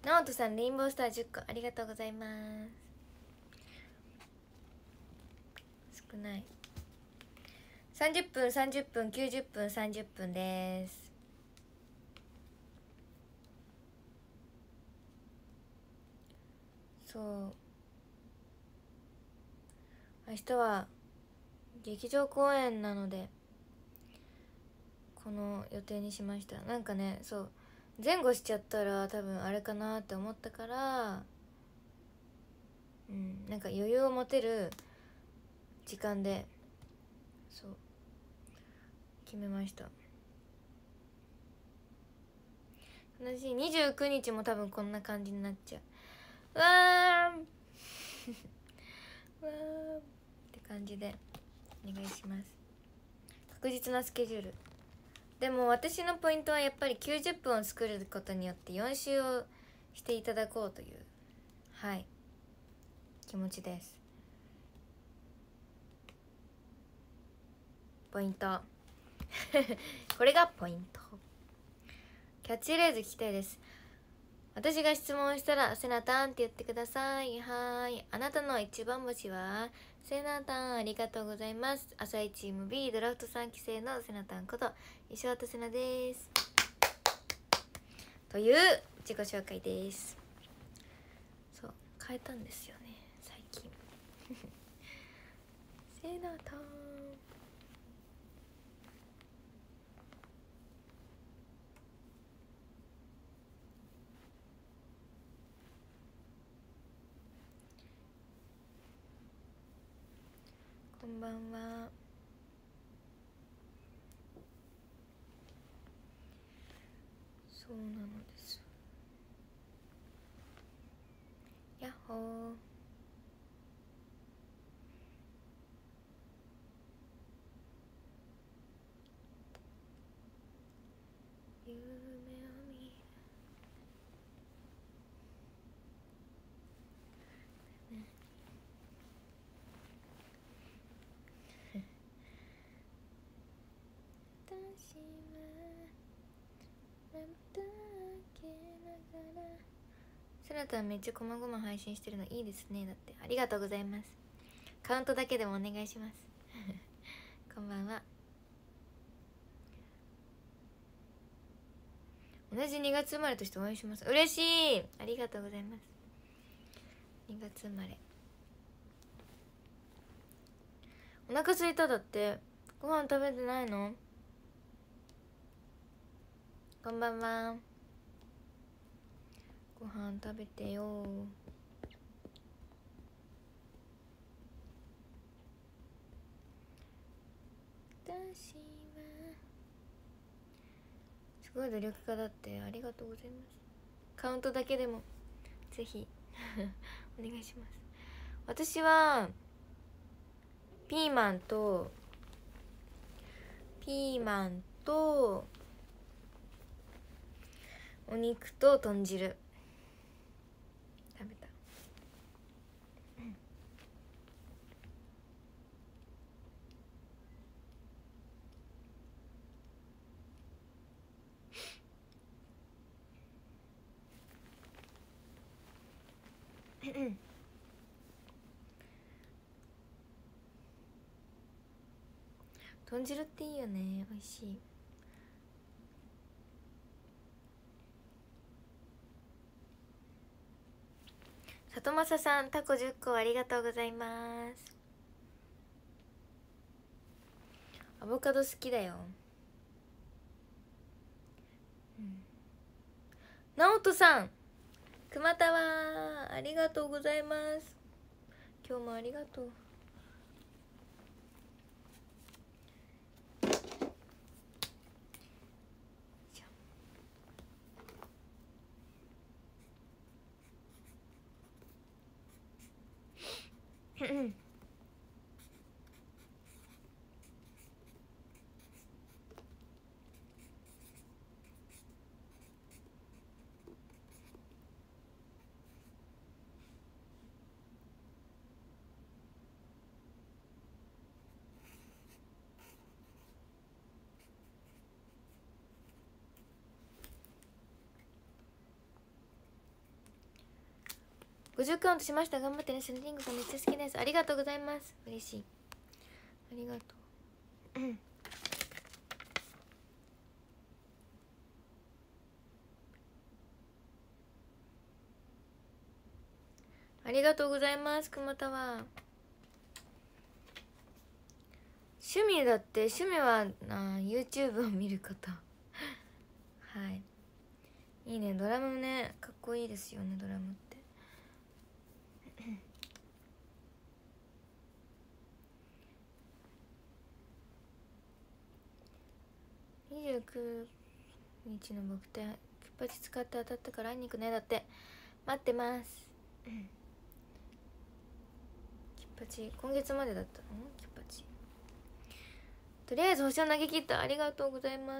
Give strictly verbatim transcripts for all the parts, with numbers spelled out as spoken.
なおとさんレインボースターじゅっこありがとうございます。少ない。さんじゅっぷんさんじゅっぷんきゅうじゅっぷんさんじゅっぷんです。そう明日は劇場公演なのでこの予定にしました。なんかね、そう前後しちゃったら多分あれかなって思ったから、うんなんか余裕を持てる時間でそう決めました。同じにじゅうくにちも多分こんな感じになっちゃう。うわーうわーって感じでお願いします。確実なスケジュールでも私のポイントはやっぱりきゅうじゅっぷんを作ることによってよん週をしていただこうというはい気持ちです。ポイントこれがポイント。キャッチフレーズ聞きたいです。私が質問したらセナタンって言ってください。はーい。あなたの一番星はセナタンありがとうございます。朝一チーム B ドラフトさん期生のセナタンこと石渡セナです。という自己紹介です。そう変えたんですよね最近セナタンこんばんは。そうなのです。やっほー。夢を見る私は眠たけながらセナタンめっちゃこまごま配信してるのいいですね。だってありがとうございます。カウントだけでもお願いしますこんばんは。同じにがつ生まれとして応援します。嬉しいありがとうございます。にがつ生まれお腹すいた。だってご飯食べてないの。こんばんは。ご飯食べてよ。私はすごい努力家だってありがとうございます。カウントだけでもぜひお願いします。私はピーマンとピーマンとお肉と豚汁食べた。豚汁っていいよね。美味しい。里正さんタコじゅっこありがとうございます。アボカド好きだよ。直人さん熊田はありがとうございます。今日もありがとう。 ごじゅうカウントしました。頑張ってね。シュレディングがめっちゃ好きです。ありがとうございます。嬉しい。ありがとう。うん。ありがとうございます。くまたは趣味だって。趣味はあ YouTube を見ることはい。いいね。ドラムね、かっこいいですよね。ドラムってにじゅうくにちの僕ってキュッパチ使って当たったから会いに行くね。だって待ってますキュッパチ今月までだったの。キュッパチとりあえず星を投げ切った。ありがとうございます。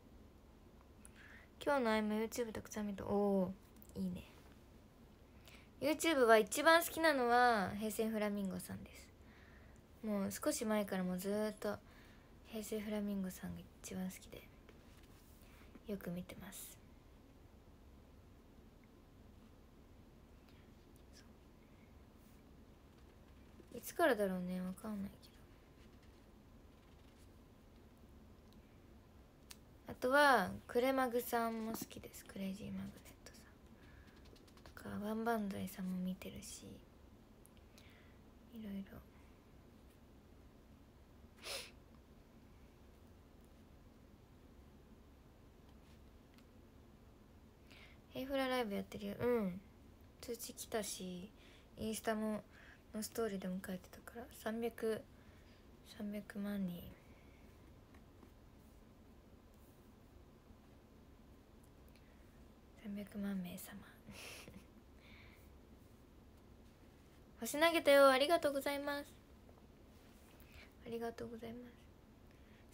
今日の合間 YouTube たくさん見た。おおいいね。 YouTube は一番好きなのは平成フラミンゴさんです。もう少し前からもうずーっと平成フラミンゴさんが一番好きでよく見てます。いつからだろうね、わかんないけど。あとはクレマグさんも好きです。クレイジーマグネットさんとかワンバンザイさんも見てるし、いろいろヘイフラライブやってるよ。うん、通知来たし、インスタものストーリーでも書いてたからさんびゃく、さんびゃくまんにんさんびゃくまんめいさま星投げたよ。ありがとうございます。ありがとうございます。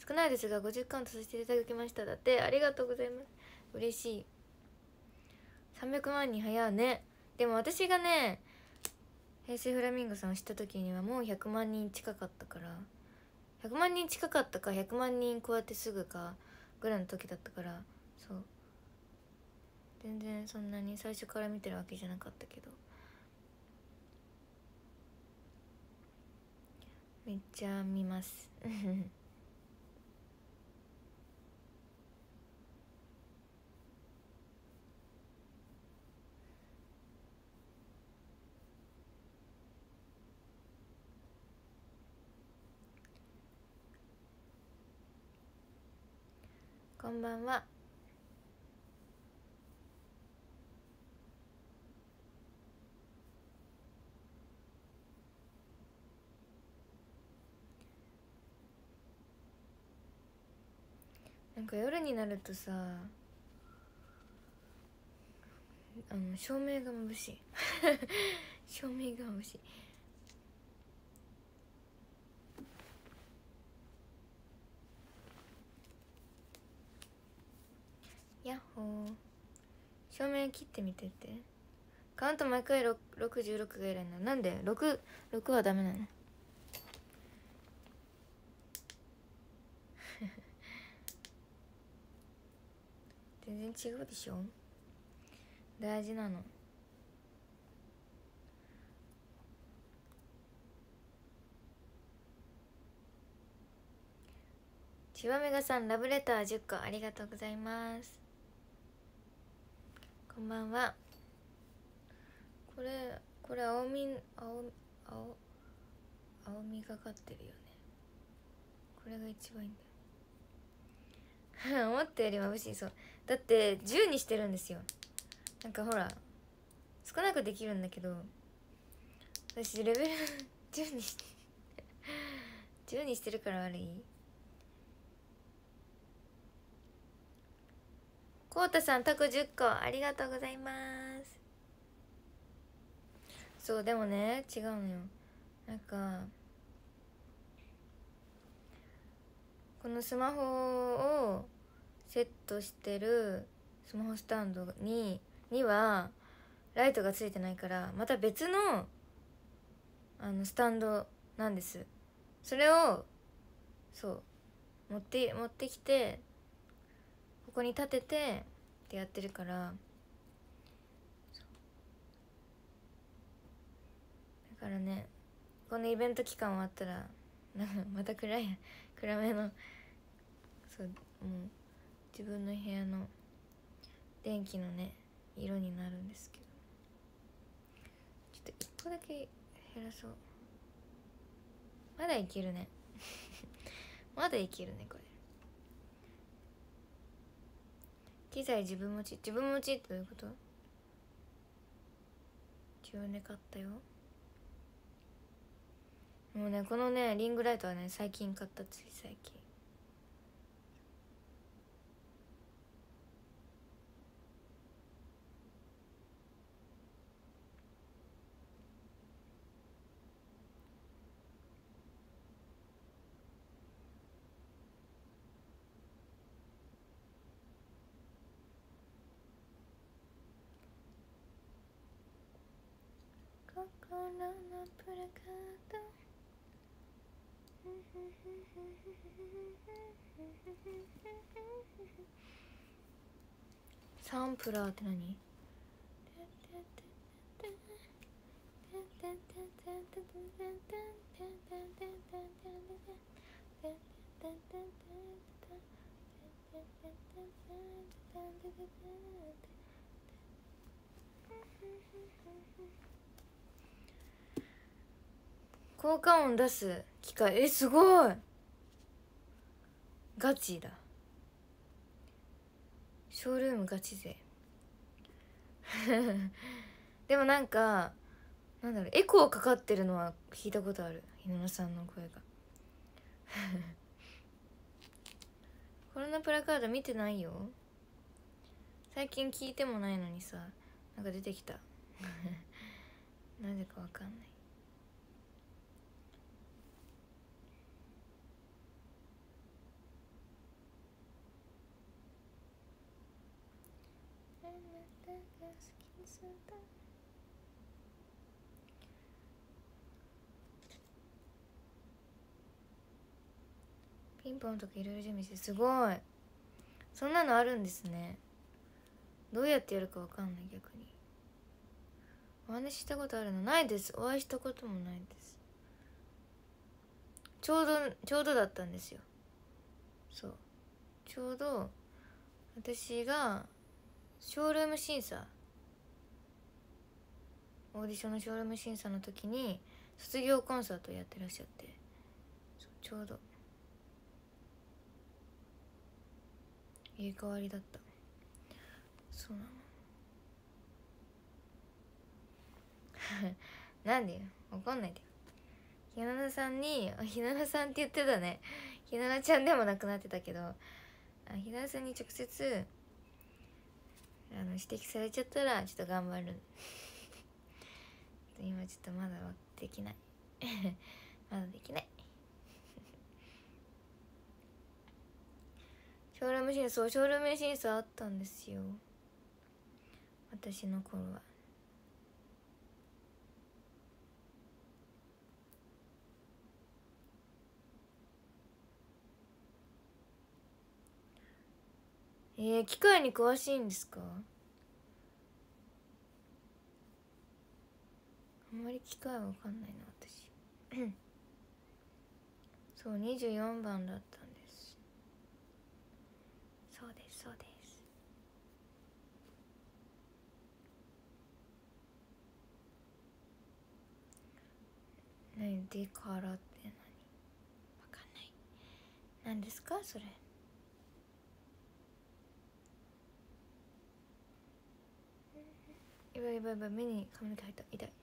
少ないですがごじゅうカウントさせていただきました。だって。ありがとうございます。嬉しい。さんびゃくまんにん早ね。でも私がね平成フラミンゴさんを知った時にはもうひゃくまんにん近かったから、ひゃくまんにん近かったかひゃくまんにんこうやってすぐかぐらいの時だったから、そう全然そんなに最初から見てるわけじゃなかったけど、めっちゃ見ますこんばんは。なんか夜になるとさ、あの照明が眩しい照明が眩しい。やっほー。照明切ってみてって。カウント毎回ろくじゅうろくがいらないの。なんで 6, 6はダメなの全然違うでしょ。大事なの。ちばめがさんラブレターじゅっこありがとうございます。こんばんは。これこれ青み青青青みがかってるよね。これが一番いいんだよ思ったより眩しい。そうだってじゅうにしてるんですよ。なんかほら少なくできるんだけど、私レベルじゅうにしてじゅうにしてるから悪い。こうたさんタコじゅっこありがとうございます。そうでもね違うのよ。なんかこのスマホをセットしてるスマホスタンドににはライトがついてないから、また別のあのスタンドなんです。それをそう持って持ってきてここに立ててってやってるから、 からね、このイベント期間終わったらなんかまた暗い暗めの、そう、もう自分の部屋の電気のね色になるんですけど、ちょっと一個だけ減らそう。まだいけるねまだいけるねこれ。機材自分持ち、自分持ちってどういうこと？自分で買ったよ。もうね、このねリングライトはね最近買った、つい最近。心のプラカードサンプラーって何？効果音出す機械、え、すごいガチだ。ショールームガチ勢でもなんかなんだろう、エコーかかってるのは聞いたことある、ひなのさんの声がコロナプラカード見てないよ、最近聞いてもないのにさ、なんか出てきたなぜかわかんない。あなたが好きそうだ。ピンポンとかいろいろ準備して、すごい、そんなのあるんですね。どうやってやるかわかんない。逆にお話ししたことあるのないです。お会いしたこともないです。ちょうどちょうどだったんですよ。そう、ちょうど私がショールーム審査、オーディションのショールーム審査の時に卒業コンサートをやってらっしゃって、そうちょうど入れ替わりだった。そうなのなんでよ、怒んないでよ。ひなのさんに、ひなのさんって言ってたね。ひなのちゃんでもなくなってたけど、あ、ひなのさんに直接あの指摘されちゃったらちょっと頑張る今ちょっとまだできないまだできないショールーム審査、そう、ショールーム審査あったんですよ、私の頃は。えー、機械に詳しいんですか？あんまり機械は分かんないな私そう、にじゅうよんばんだったんです。そうですそうです。何デカラって何？わかんない。何ですかそれ？やばいやばいやばい、目に髪の毛入った、痛い。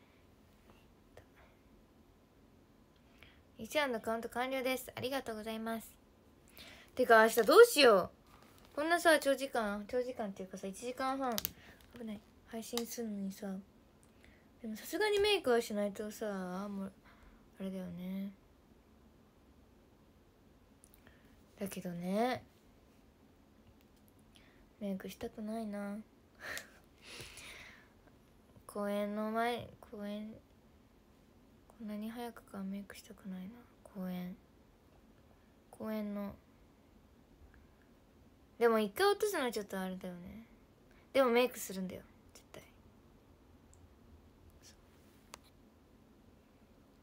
いちわのカウント完了です。ありがとうございます。てか明日どうしよう、こんなさ長時間長時間っていうかさいちじかんはん危ない配信するのにさ、でもさすがにメイクはしないとさ、もうあれだよね。だけどね、メイクしたくないな公演の前、公演こんなに早くからメイクしたくないな。公演公演のでも一回落とすのはちょっとあれだよね。でもメイクするんだよ絶対。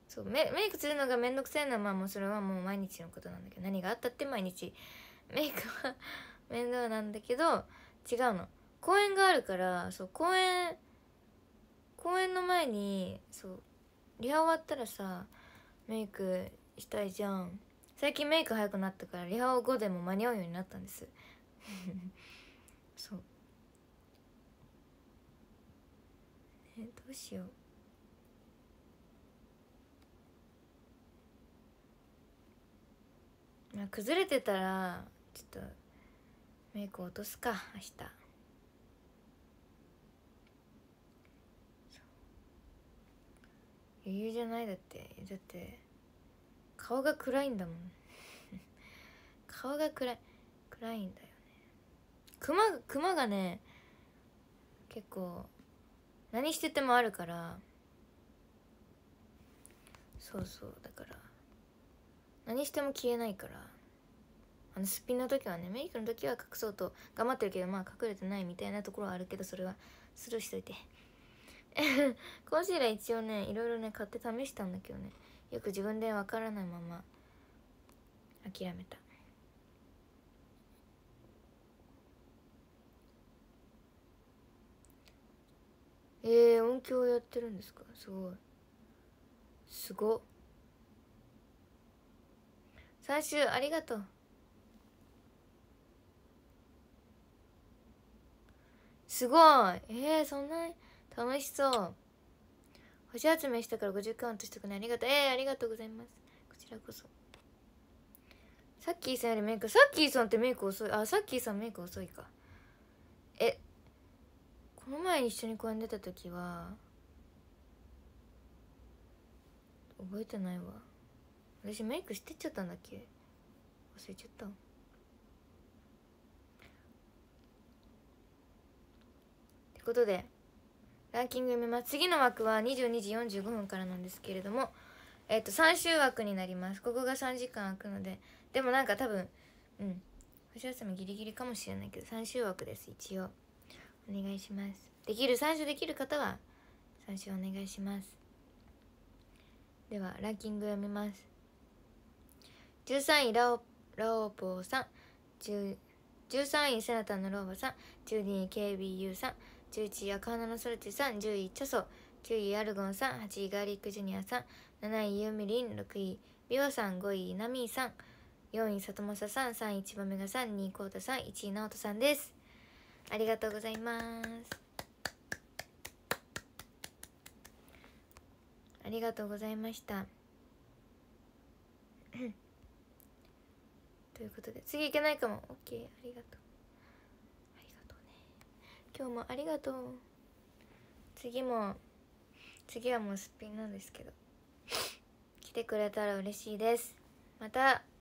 そうメメイクするのがめんどくさいのはまあもうそれはもう毎日のことなんだけど、何があったって毎日メイクは面倒なんだけど、違うの、公演があるから、そう公演公演の前にそうリハ終わったらさメイクしたいじゃん。最近メイク早くなったからリハを後でも間に合うようになったんですそう、えどうしよう、まあ、崩れてたらちょっとメイク落とすか明日。余裕じゃない、だってだって顔が暗いんだもん顔が暗い暗いんだよね。クマクマがね結構何しててもあるから、そうそうだから何しても消えないから、あのすっぴんの時はね、メイクの時は隠そうと頑張ってるけど、まあ隠れてないみたいなところはあるけど、それはスルーしといてコンシーラー一応ねいろいろね買って試したんだけどね、よく自分でわからないまま諦めた。えー、音響やってるんですか、すごいすごっ。さん週ありがとう。すごい。えー、そんなに楽しそう。星集めしたからごじゅうカウントしてくね、ありがとう。えー、ありがとうございます。こちらこそ。さっきーさんよりメイク、さっきーさんってメイク遅い。あ、さっきーさんメイク遅いか。え、この前一緒に公園出た時は覚えてないわ。私メイクしてっちゃったんだっけ、忘れちゃった。ってことでランキング読みます。次の枠はにじゅうにじよんじゅうごふんからなんですけれども、えっとさん週枠になります。ここがさんじかん空くので、でもなんか多分うん星休みギリギリかもしれないけどさん週枠です。一応お願いします。できるさん週できる方はさん週お願いします。ではランキング読みます。じゅうさんいラオラオポーさん、じゅうさんいセナタンのローバさん、じゅうにい ケービーユー さん、じゅういちい赤花のソルチさん、じゅういチョソ、きゅういアルゴンさん、はちいガーリックジュニアさん、なないユーミリン、ろくいビワさん、ごいナミーさん、よんい里正さん、さんい千葉メガさん、にいコウタさん、いちい直人さんです。ありがとうございます。ありがとうございましたということで次いけないかも。 OK、 ありがとうありがとうね、今日もありがとう。次も次はもうすっぴんなんですけど来てくれたら嬉しいです。また